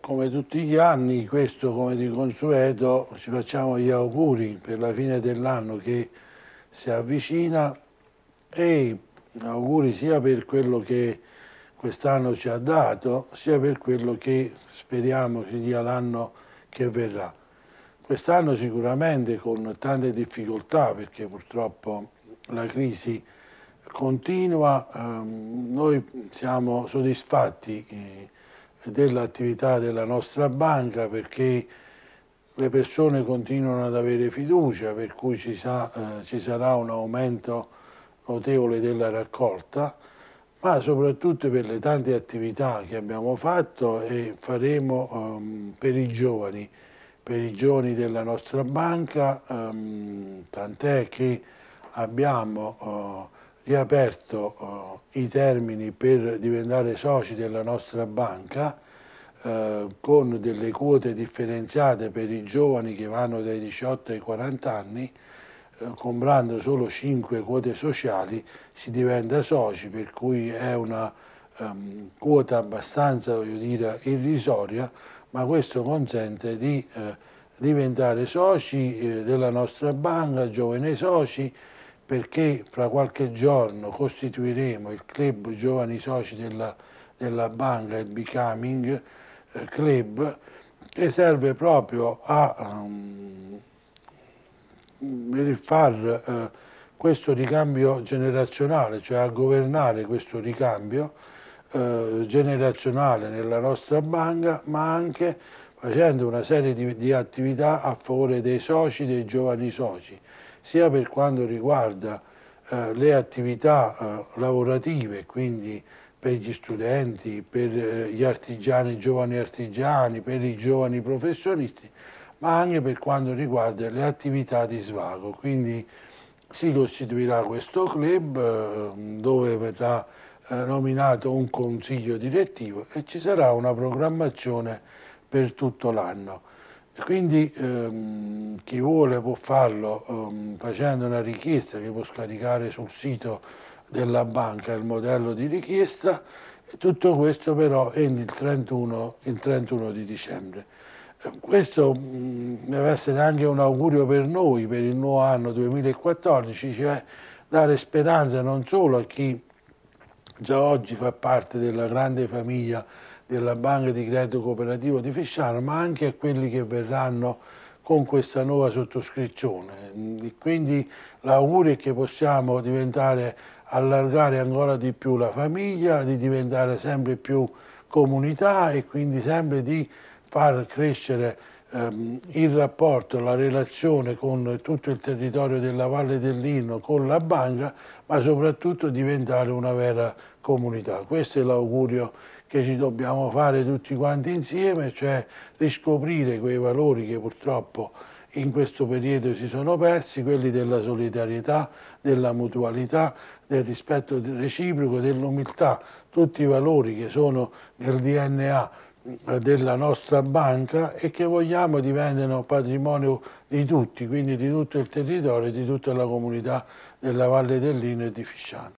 come tutti gli anni, questo come di consueto, ci facciamo gli auguri per la fine dell'anno che si avvicina e auguri sia per quello che quest'anno ci ha dato, sia per quello che speriamo sia l'anno che verrà. Quest'anno sicuramente con tante difficoltà, perché purtroppo la crisi continua, noi siamo soddisfatti dell'attività della nostra banca perché le persone continuano ad avere fiducia, per cui ci sarà un aumento notevole della raccolta, ma soprattutto per le tante attività che abbiamo fatto e faremo per i giovani della nostra banca, tant'è che abbiamo riaperto i termini per diventare soci della nostra banca con delle quote differenziate per i giovani che vanno dai 18 ai 40 anni, comprando solo 5 quote sociali si diventa soci, per cui è una quota abbastanza, voglio dire, irrisoria, ma questo consente di diventare soci della nostra banca, giovani soci, perché fra qualche giorno costituiremo il club giovani soci della banca, il Becoming Club, che serve proprio a per far questo ricambio generazionale, cioè a governare questo ricambio generazionale nella nostra banca, ma anche facendo una serie di attività a favore dei soci, dei giovani soci, sia per quanto riguarda le attività lavorative, quindi per gli studenti, per gli artigiani, giovani artigiani, per i giovani professionisti, ma anche per quanto riguarda le attività di svago. Quindi si costituirà questo club dove verrà nominato un consiglio direttivo e ci sarà una programmazione per tutto l'anno. Quindi chi vuole può farlo facendo una richiesta che può scaricare sul sito della banca il modello di richiesta, e tutto questo però entro il 31 di dicembre. Questo deve essere anche un augurio per noi, per il nuovo anno 2014, cioè dare speranza non solo a chi già oggi fa parte della grande famiglia della Banca di Credito Cooperativo di Fisciano, ma anche a quelli che verranno con questa nuova sottoscrizione. Quindi l'augurio è che possiamo allargare ancora di più la famiglia, di diventare sempre più comunità e quindi sempre di far crescere il rapporto, la relazione con tutto il territorio della Valle del Lino, con la banca, ma soprattutto diventare una vera comunità. Questo è l'augurio che ci dobbiamo fare tutti quanti insieme, cioè riscoprire quei valori che purtroppo in questo periodo si sono persi, quelli della solidarietà, della mutualità, del rispetto reciproco, dell'umiltà, tutti i valori che sono nel DNA della nostra banca e che vogliamo diventino patrimonio di tutti, quindi di tutto il territorio e di tutta la comunità della Valle del Lino e di Fisciano.